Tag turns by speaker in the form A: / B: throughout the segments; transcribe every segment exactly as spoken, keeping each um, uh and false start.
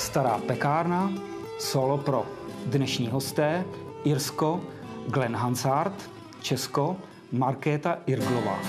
A: Stará pekárna, solo pro dnešní hosté, Irsko, Glenn Hansard, Česko, Markéta Irglová.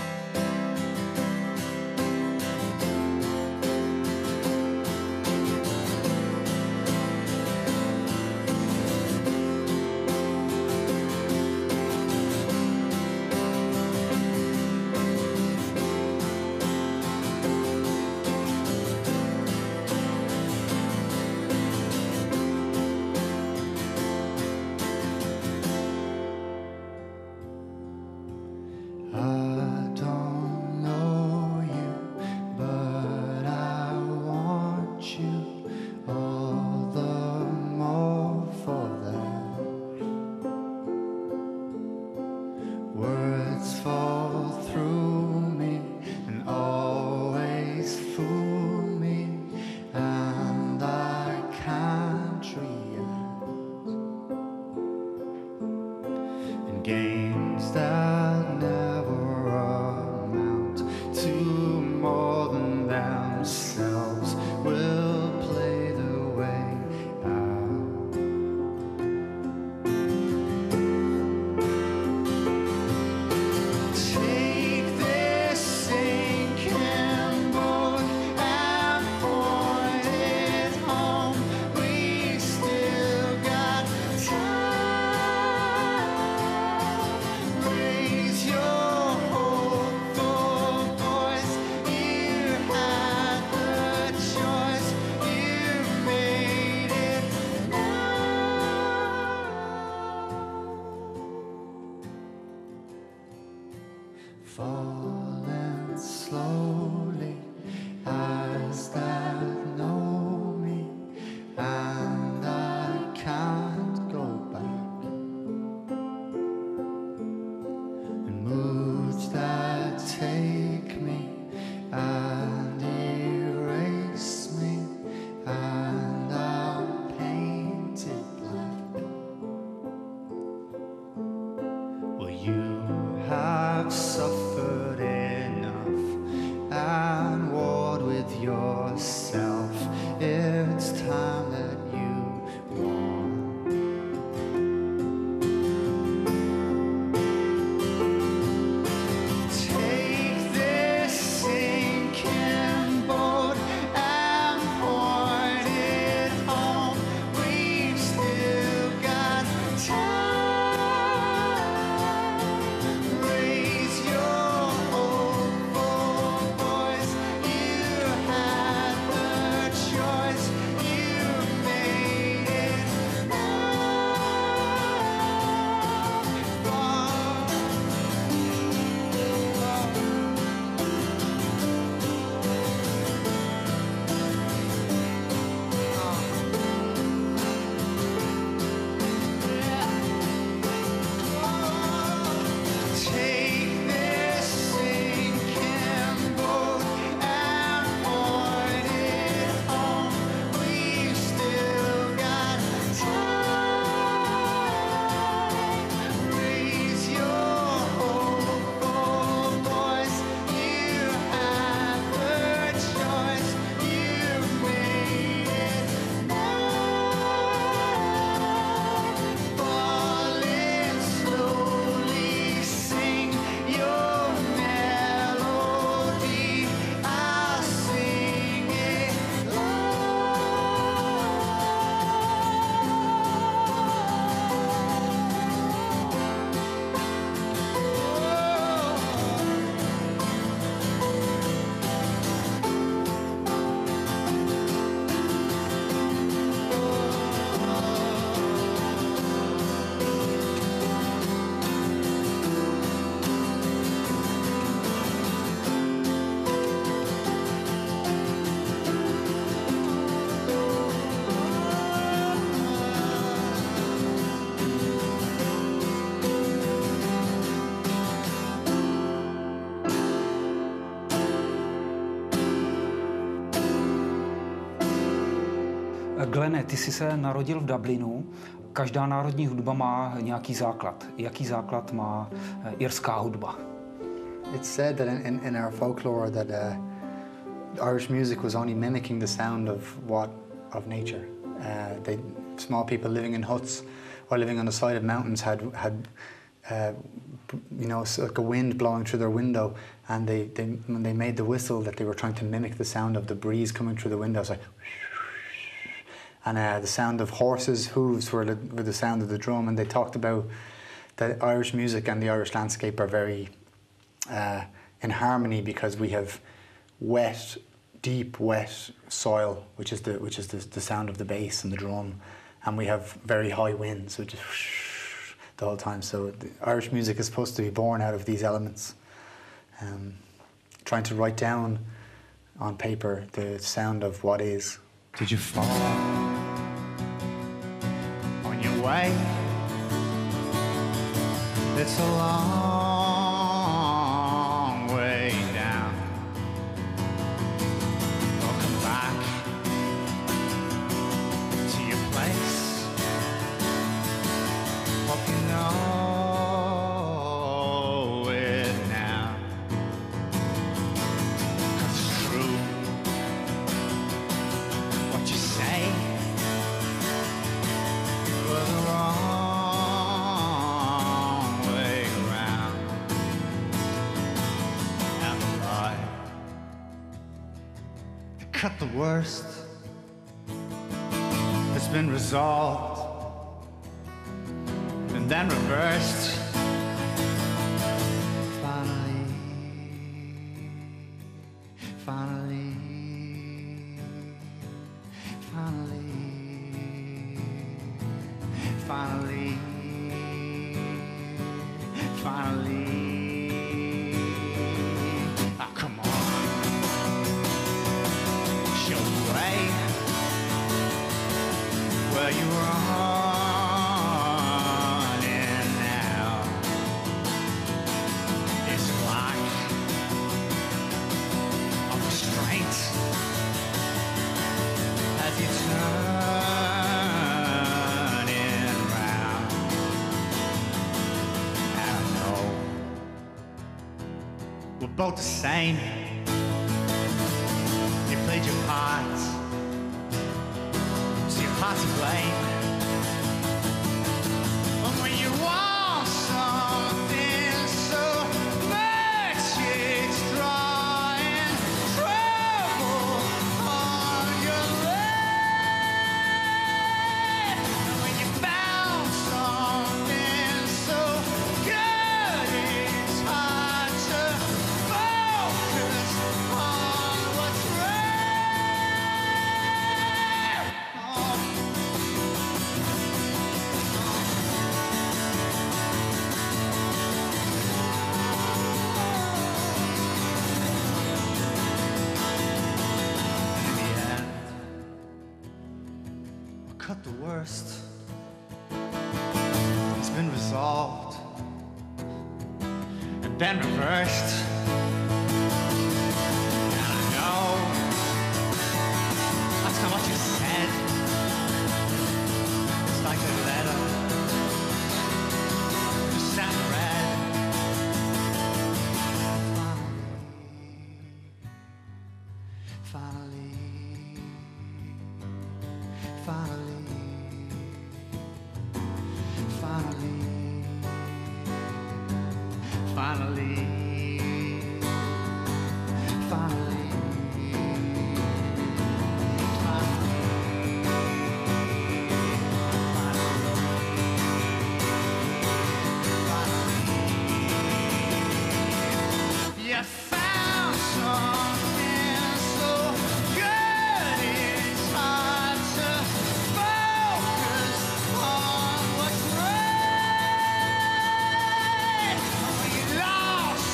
B: Games that never amount to more than themselves will play their way out. Take this sinking boat and point it home. We still got time. Falling slowly, eyes that know me, and I can't go back. And moods that take me and erase me, and I'm painted black. Well, you have suffered enough and warred with yourself. It's time that you won. Take this sinking boat and point it home. We've still got time.
A: Glenne, ty jsi se narodil v Dublinu. Každá národní hudba má nějaký základ. Jaký základ má irská hudba?
B: It's said that in, in our folklore that uh, Irish music was only mimicking the sound of what of nature. Uh, they, small people living in huts or living on the side of mountains had, had uh, you know, so like a wind blowing through their window, and they, they, when they made the whistle, that they were trying to mimic the sound of the breeze coming through the window. It's like, and uh, the sound of horses' hooves were the, were the sound of the drum, and they talked about that Irish music and the Irish landscape are very uh, in harmony, because we have wet, deep, wet soil, which is the which is the, the sound of the bass and the drum, and we have very high winds, which is the whole time. So the Irish music is supposed to be born out of these elements. Um, trying to write down on paper the sound of what is.
C: Did you fall on your way? It's a long way down. Welcome back to your place. Hope you know it now. 'Cause it's true what you say was the wrong way around. And the lie that cut the worst has been resolved and then reversed. Finally, finally, finally, finally, finally. Oh, come on, show the way where you are. We're both the same. You played your part, so your part's to blame. And when you want something so much, it's drawing trouble on your way. And when you found something so good, it's hard to focus on what's right. Oh. In the end, I cut the worst. It's been resolved and then reversed. And I know that's not what you said. It's like a letter you sent red. Finally, finally, finally, finally, finally, finally. You found something so good, it's hard to focus on what's right. When you lost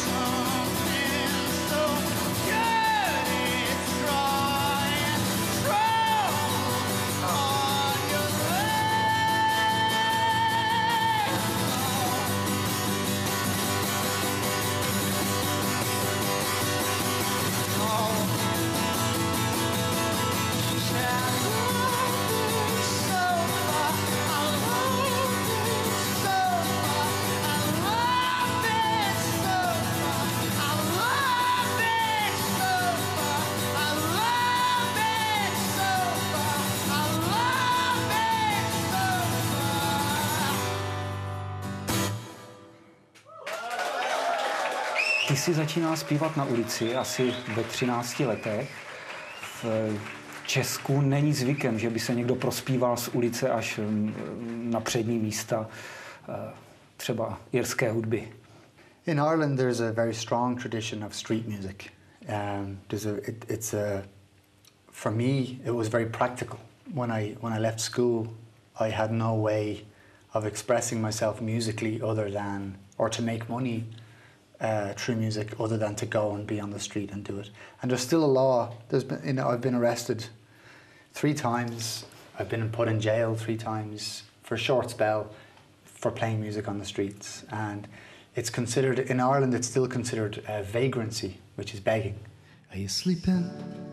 A: Ty jsi začínal zpívat na ulici asi ve třinácti letech. V Česku není zvykem, že by se někdo prospíval z ulice až na přední místa třeba irské hudby.
B: In Ireland, there's a very strong tradition of street music. Um, there's a, it, it's a, for me, it was very practical. When I when I left school, I had no way of expressing myself musically other than, or to make money uh, through music other than to go and be on the street and do it. And there's still a law. There's been, you know, I've been arrested three times. I've been put in jail three times for a short spell for playing music on the streets. And it's considered, in Ireland, it's still considered uh, vagrancy, which is begging.
C: Are you sleeping?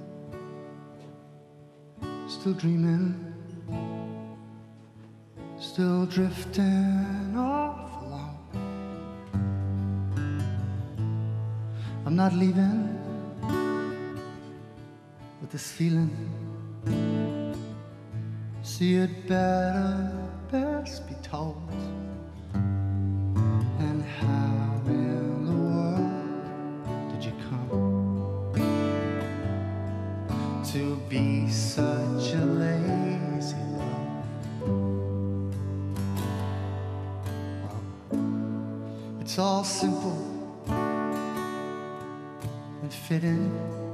C: Still dreaming? Still drifting off alone? I'm not leaving with this feeling. See, it better best be told. And how in the world did you come to be such a lazy love? Well, it's all simple and fitting.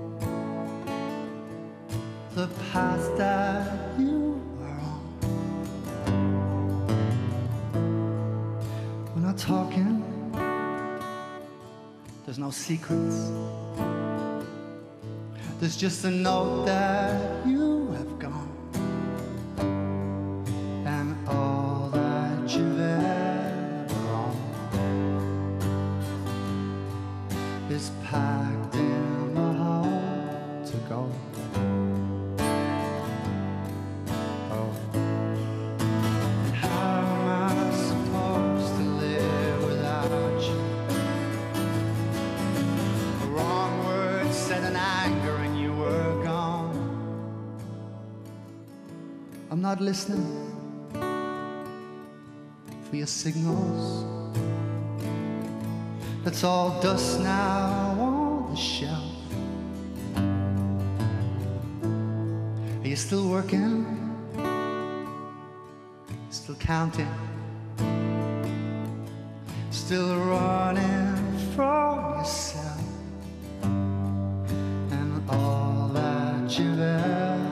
C: The path that you are on. We're not talking. There's no secrets. There's just a note that you have gone. And all that you've ever owned is packed in my heart to go. I'm not listening for your signals. That's all dust now on the shelf. Are you still working? Still counting? Still running from yourself? And all that you've ever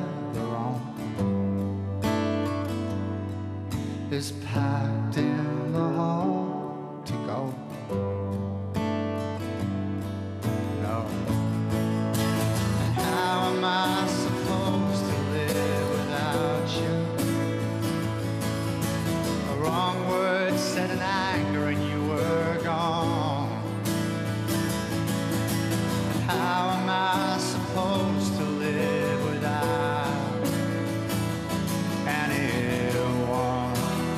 C: is packed in the hall to go. No. And how am I supposed to live without you? A wrong word said in anger and you were gone. And how am I supposed to live without anyone?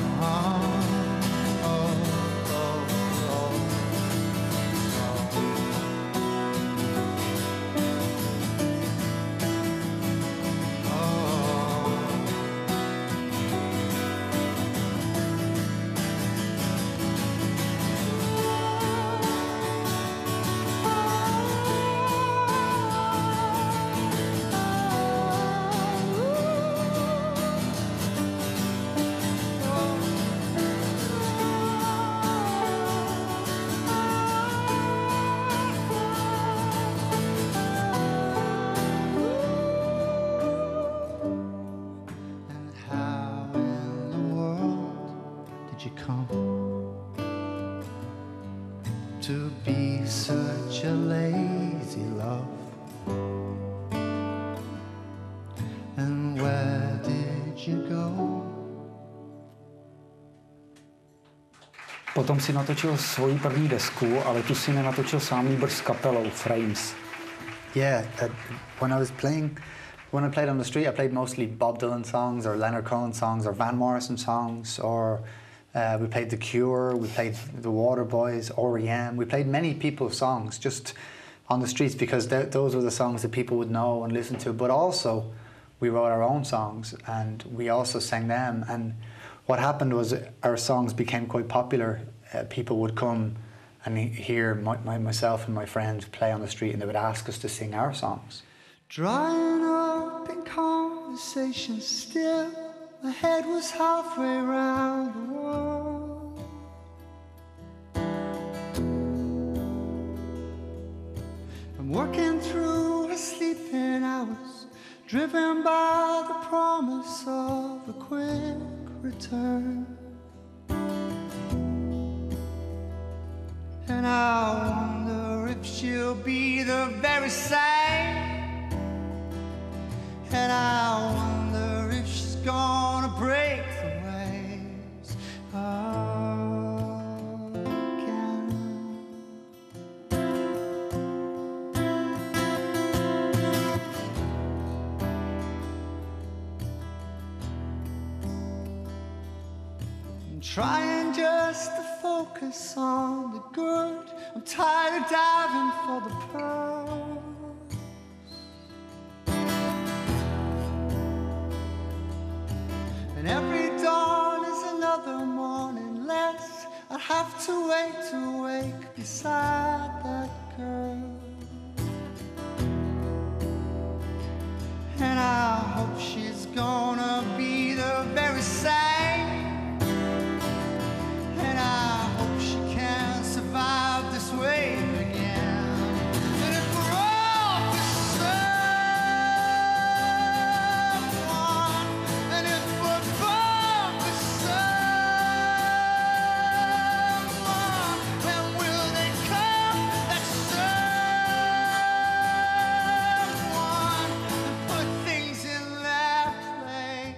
C: You come to be such a lazy love, and where did you go?
A: Potom si natočil svoji první desku, ale tu si nenatočil sám, nýbrž s kapelou Frames.
B: Yeah, uh, when I was playing, when I played on the street, I played mostly Bob Dylan songs or Leonard Cohen songs or Van Morrison songs, or uh, we played The Cure, we played The Waterboys, R E M. We played many people's songs just on the streets because th those were the songs that people would know and listen to. But also, we wrote our own songs and we also sang them. And what happened was our songs became quite popular. Uh, people would come and hear my, my, myself and my friends play on the street, and they would ask us to sing our songs.
C: Drying up in conversation still, my head was halfway round the world. I'm working through her sleeping hours, driven by the promise of a quick return. And I wonder if she'll be the very same. And I wonder if she's gonna break the waves again. I'm trying just to focus on the good. I'm tired of diving for the pearls. And every dawn is another morning less. I'd have to wait to wake beside that girl. And I hope she's gonna be the very same. And I hope she can survive this wave again. And if we're all for someone, and if we're born for someone, when will they come, that someone, and put things in their place?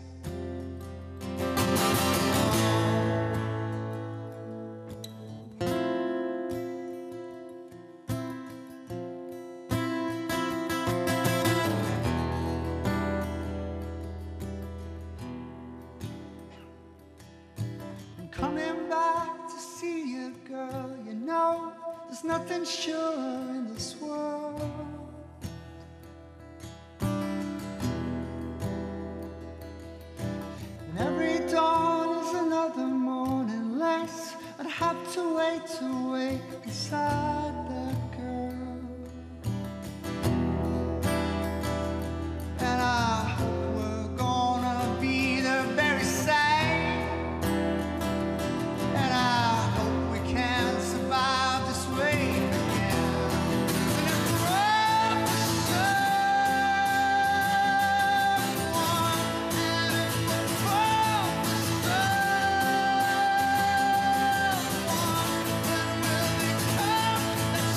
C: I'm coming back to see you, girl. You know, there's nothing sure in this world. And every dawn is another morning less. I'd have to wait to wake beside that girl. And I hope we're gonna be the very same. And I hope we can survive this wave again. And if we're all for someone, and if we're all for someone, then will they come, that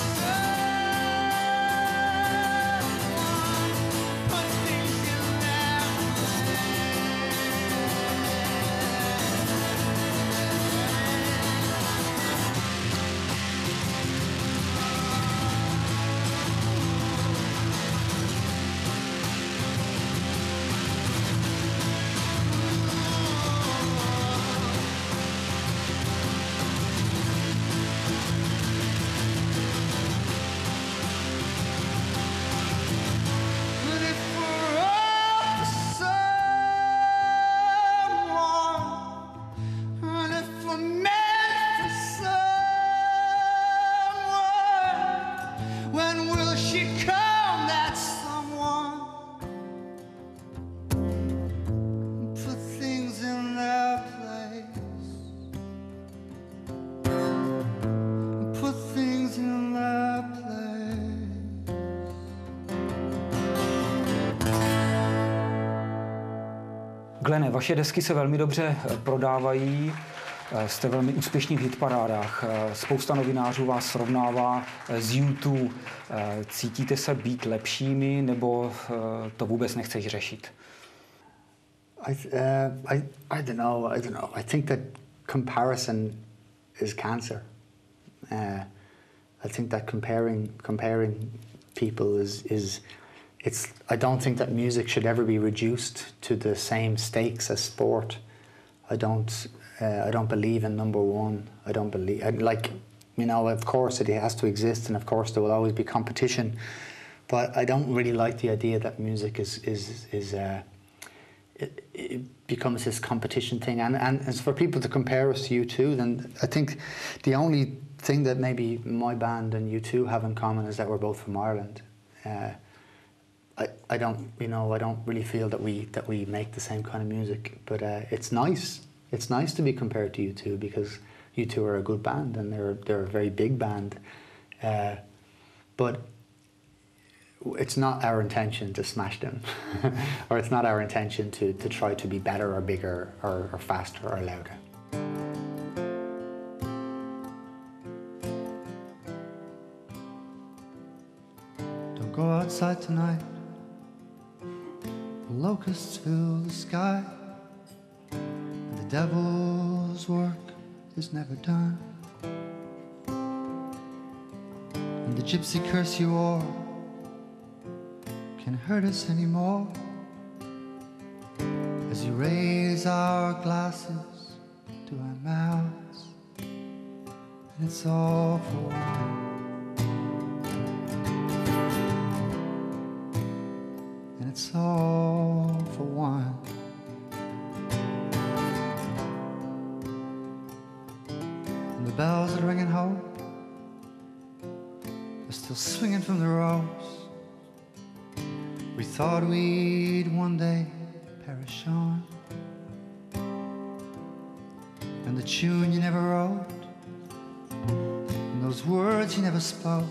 C: someone, put things in their But if we're all for someone, and if we're meant for someone, when will she come, that someone, and put things in their place, and put things in their place?
A: Glene, vaše desky se velmi dobře prodávají, jste velmi úspěšní v hitparádách. Spousta novinářů vás srovnává s U dva. Cítíte se být lepšími, nebo to vůbec nechceš řešit?
B: I, th- uh, I, I don't know. I don't know. I think that comparison is cancer. Uh, I think that comparing comparing people is is it's. I don't think that music should ever be reduced to the same stakes as sport. I don't. Uh, I don't believe in number one. I don't believe. I, like, you know, of course it has to exist, and of course there will always be competition. But I don't really like the idea that music is is is. Uh, It, it becomes this competition thing, and, and as for people to compare us to U two, then I think the only thing that maybe my band and U two have in common is that we're both from Ireland. Uh, I, I don't, you know, I don't really feel that we that we make the same kind of music, but uh, it's nice. It's nice to be compared to U two because U two are a good band and they're they're a very big band, uh, but it's not our intention to smash them, or it's not our intention to to try to be better or bigger or, or faster or louder.
C: Don't go outside tonight. Locusts fill the sky, and the devil's work is never done. And the gypsy curse you wore can't hurt us anymore. As you raise our glasses to our mouths, and it's all for one. And it's all for one. And the bells that are ringing hope are still swinging from the ropes we thought we'd one day perish on. And the tune you never wrote, and those words you never spoke,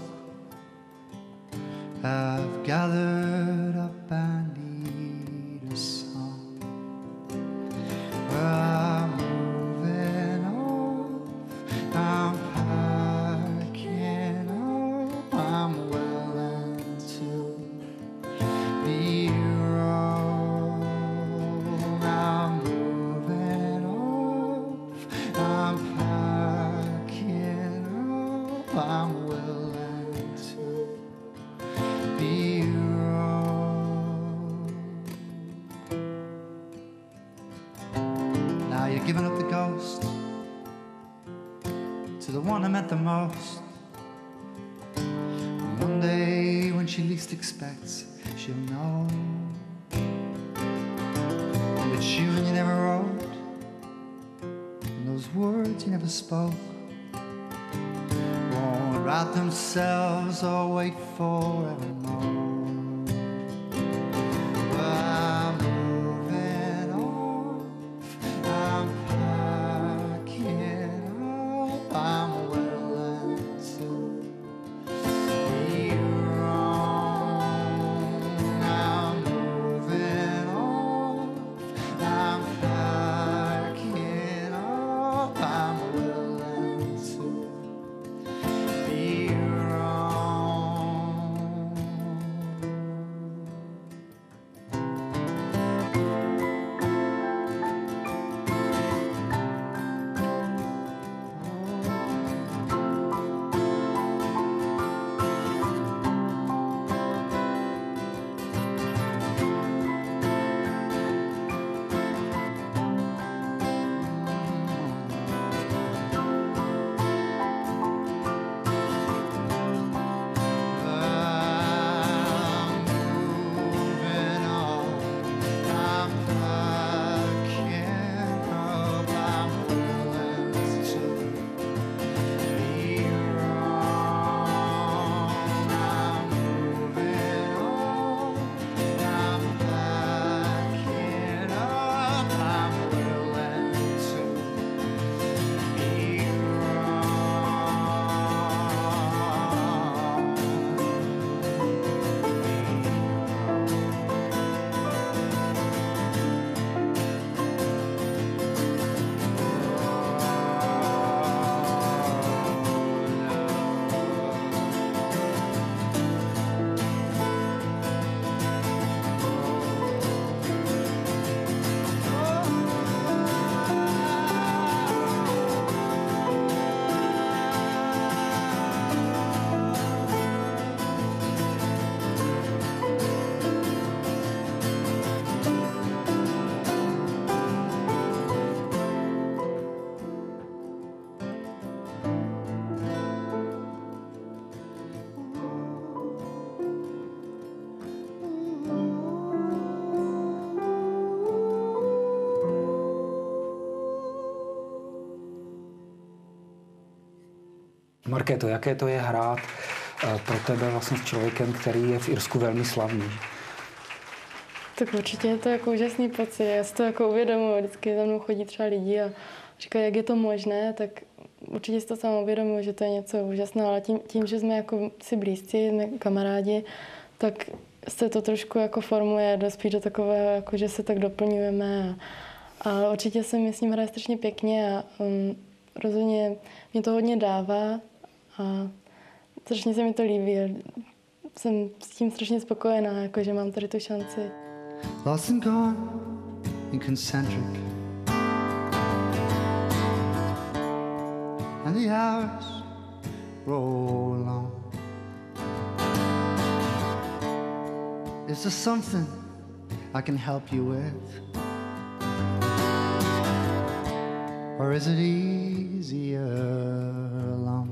C: have gathered up and need a song. Well, I'm moving off, I'm packing up, I'm willing to be wrong. I'm moving off, I'm packing up, I'm willing to be wrong. Now you're giving up the ghost to the one I met the most. And one day when she least expects, she'll know. And the tune you never wrote, and those words you never spoke, won't write themselves or wait forevermore. Well, I'm moving off, I'm packing up, I'm willing to be wrong. I'm moving off, I'm packing up, I'm willing to be wrong.
A: Markéto, jaké to je hrát pro tebe vlastně s člověkem, který je v Irsku velmi slavný?
D: Tak určitě je to jako úžasný pocit. Já si to jako uvědomuji. Vždycky za mnou chodí třeba lidi a říkají, jak je to možné, tak určitě si to sám uvědomuji, že to je něco úžasného, ale tím, tím, že jsme jako si blízci, jsme kamarádi, tak se to trošku jako formuje do spíš do takového, jako že se tak doplňujeme. A, a určitě se mi s ním hraje strašně pěkně a um, rozhodně mě to hodně dává a strašně se mi to líbí. Jsem s tím strašně spokojená, jako že mám tady tu šanci.
C: Lost and gone in concentric, and the hours roll on. Is there something I can help you with, or is it easier alone?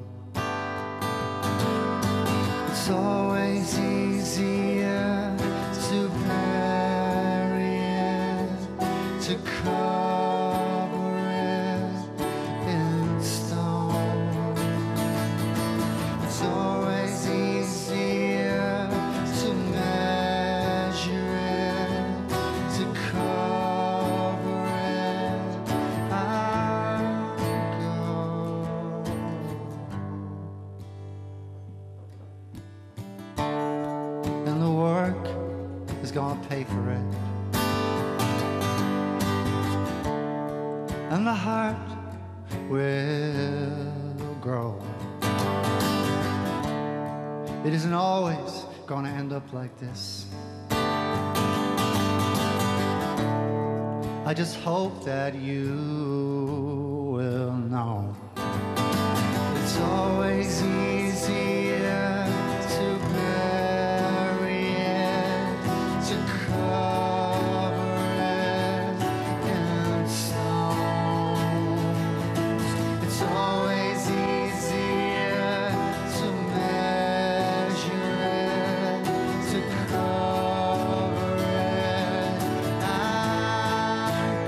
C: It's always easier to bury it, to cover it in stone. It's always easier to measure it, to cover it. I'll go. And the work is gonna pay for it, and the heart will grow. It isn't always gonna end up like this. I just hope that you will know it's always easier to bury it, to cover it in stones. It's always easier to measure it, to cover it. I'll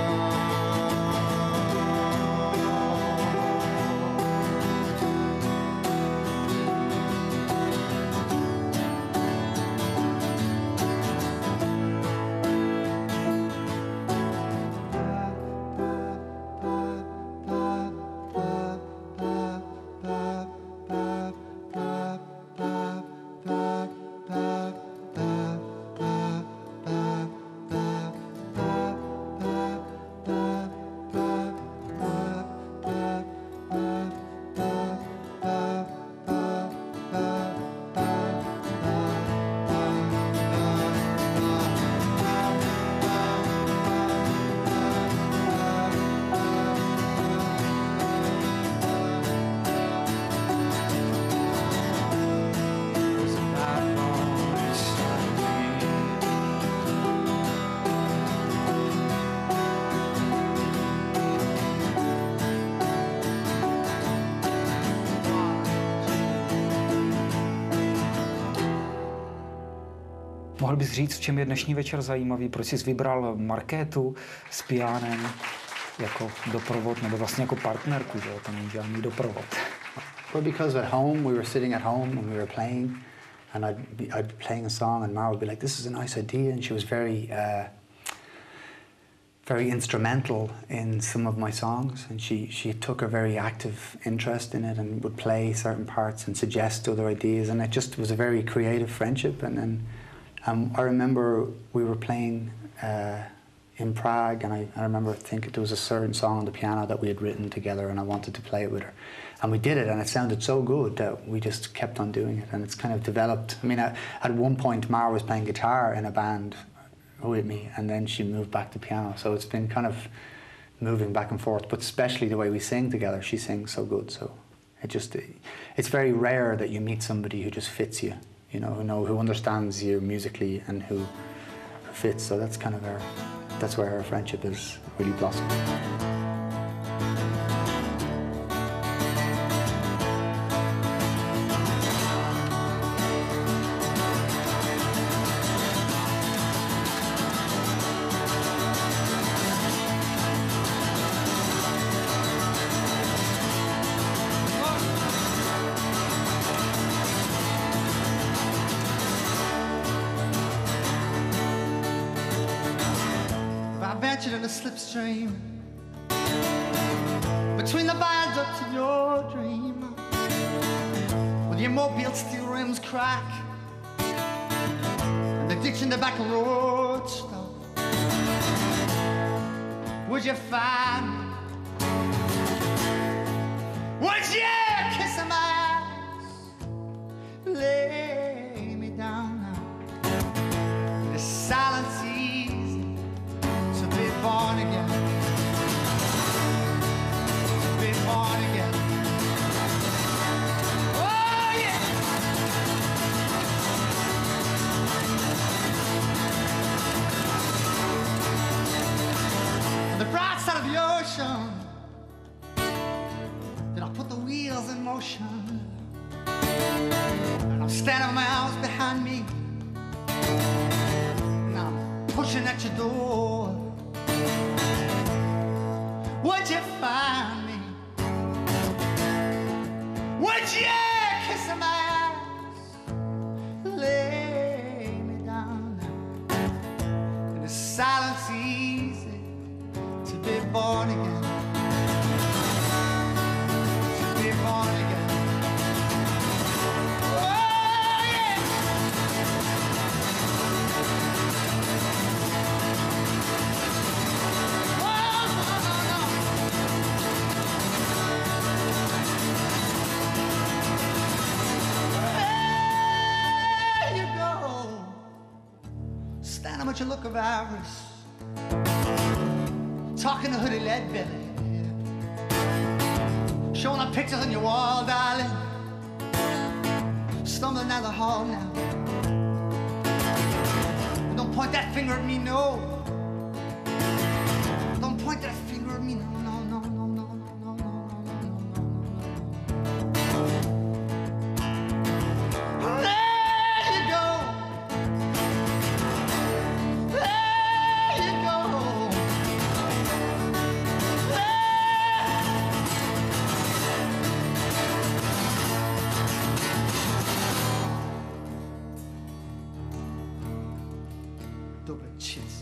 A: Mohl bys říct, v čem je dnešní večer zajímavý? Proč jsi vybral Markétu s pianem jako doprovod, nebo vlastně jako partnerku, že to není žádný doprovod?
B: Well, because at home, we were sitting at home and we were playing, and I'd be, I'd be playing a song, and Mara would be like, "This is a nice idea," and she was very, uh, very instrumental in some of my songs, and she she took a very active interest in it and would play certain parts and suggest other ideas, and it just was a very creative friendship. And then um, I remember we were playing uh, in Prague, and I, I remember thinking there was a certain song on the piano that we had written together, and I wanted to play it with her. And we did it, and it sounded so good that we just kept on doing it, and it's kind of developed. I mean, at, at one point, Mara was playing guitar in a band with me, and then she moved back to piano. So it's been kind of moving back and forth, but especially the way we sing together. She sings so good, so it just, it's very rare that you meet somebody who just fits you, you know, who know, who understands you musically and who, who fits. So that's kind of our, that's where our friendship has really blossomed.
C: captured in a slipstream between the viaduct of your dream, with your mobile steel rims crack and the ditch in the back road stop. Would you find me? Would you kiss my ass? Lay me down now. The silence easy to be born again. To be born again. Oh yeah. On the bright side of the ocean, then I put the wheels in motion, and I'm standing with my arms behind me, and I'm pushing at your door. Would you find me? Would you kiss my ass? Lay me down now. And the silence easy to be born again. To be born again. Oh yeah. Oh no no no. There you go, standing with your look of avarice, talking to hoodie lead belly, showing up pictures on your wall, darling, stumbling down the hall now. Don't point that finger at me, no. Don't point that finger at me, no, no, no, no, no, no, no, no, no, no. There you go. There you go. Double cheese.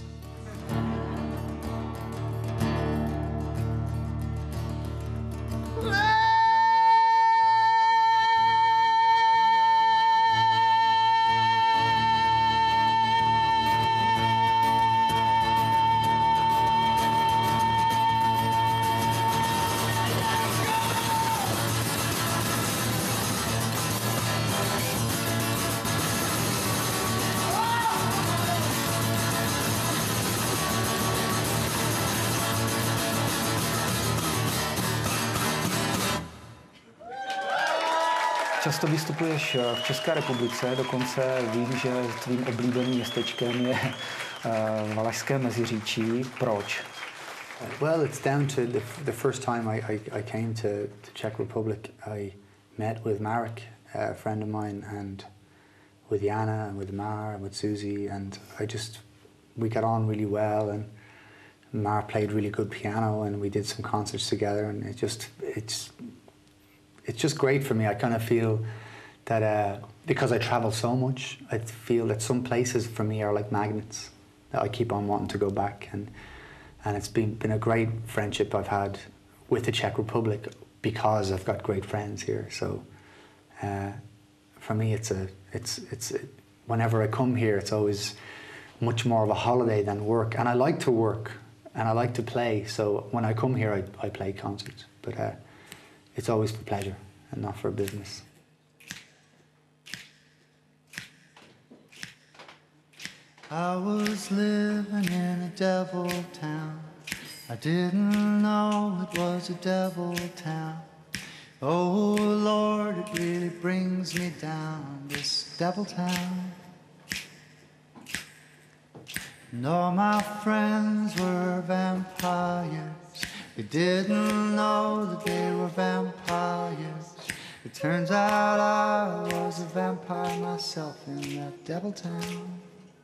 A: Často vystupuješ v České republice, dokonce vím, že tvým oblíbeným městečkem je uh, Valašské Meziříčí. Proč?
B: Well, it's down to the, the first time I, I, I came to the Czech Republic, I met with Marek, a friend of mine, and with Jana and with Mar and with Susie, and I just, we got on really well, and Mar played really good piano, and we did some concerts together, and it just, it's, it's just great for me. I kind of feel that uh, because I travel so much, I feel that some places for me are like magnets that I keep on wanting to go back, and and it's been been a great friendship I've had with the Czech Republic because I've got great friends here. So uh, for me, it's a it's it's it, whenever I come here, it's always much more of a holiday than work, and I like to work and I like to play. So when I come here, I I play concerts, but. Uh, It's always for pleasure and not for business.
C: I was living in a devil town. I didn't know it was a devil town. Oh Lord, it really brings me down, this devil town. And all my friends were vampires. They didn't know that they were vampires. It turns out I was a vampire myself in that devil town.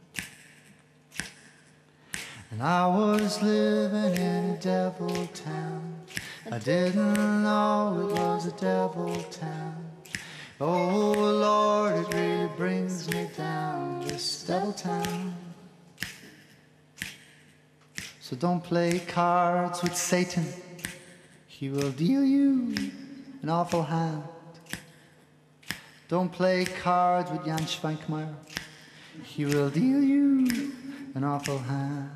C: And I was living in a devil town. I didn't know it was a devil town. Oh Lord, it really brings me down, this devil town. So don't play cards with Satan. He will deal you an awful hand. Don't play cards with Jan Schwankmeyer. He will deal you an awful hand.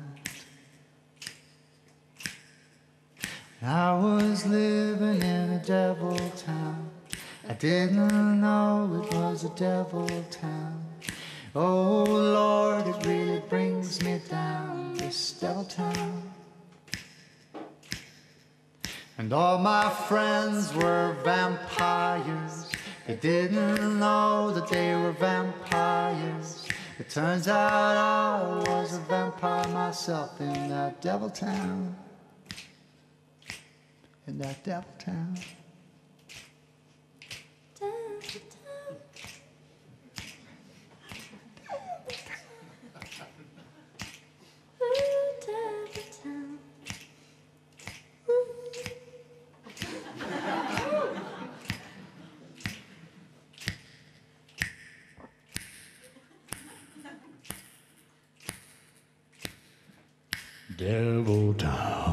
C: I was living in a devil town. I didn't know it was a devil town. Oh Lord, it really brings me down, this devil town. And all my friends were vampires. They didn't know that they were vampires. It turns out I was a vampire myself in that devil town. In that devil town.
E: Devil Town.